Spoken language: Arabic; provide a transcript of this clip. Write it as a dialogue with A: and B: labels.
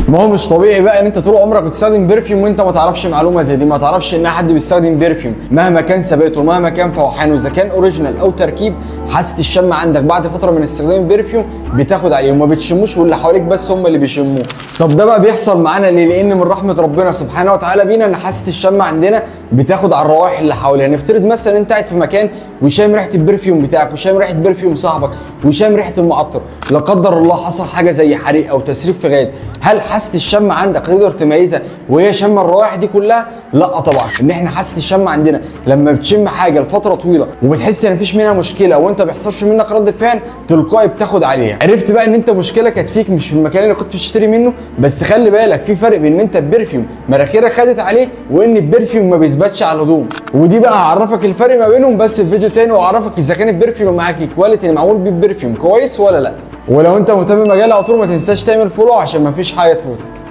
A: ما هو مش طبيعي بقى ان انت طول عمرك بتستخدم برفيوم وانت ما تعرفش معلومه زي دي، ما تعرفش ان حد بيستخدم برفيوم مهما كان ثباته مهما كان فوحانه، اذا كان اوريجينال او تركيب، حاسه الشم عندك بعد فتره من استخدام البرفيوم بتاخد عليه وما بتشموش، واللي حواليك بس هم اللي بيشموه. طب ده بقى بيحصل معانا ليه؟ لان من رحمه ربنا سبحانه وتعالى بينا ان حاسه الشم عندنا بتاخد على الروائح اللي حوالينا. نفترض مثلا انت قاعد في مكان وشام ريحه البرفيوم بتاعك وشام ريحه برفيوم صاحبك وشام ريحه المعطر، لا قدر الله حصل حاجه زي حريق او تسريب في غاز، هل حاسه الشم عندك تقدر تميزها وهي شم الروائح دي كلها؟ لا طبعا. ان احنا حاسه الشم عندنا لما بتشم حاجه لفتره طويله وبتحس ان مفيش منها مشكله وانت ما بيحصلش منك رد فعل، تلقائي بتاخد عليها. عرفت بقى ان انت مشكله كانت فيك مش في المكان اللي كنت بتشتري منه. بس خلي بالك في فرق بين ان انت البرفيوم مناخيرك خدت عليه وان البرفيوم ما بيثبتش على الهدوم، ودي بقى هعرفك الفرق ما بينهم بس في فيديو تاني، واعرفك اذا كان البرفيوم معاك الكواليتي اللي معمول بيه البرفيوم كويس ولا لا. ولو انت مهتم بالمجال على طول ما تنساش تعمل فولو عشان ما فيش حاجه تفوتك.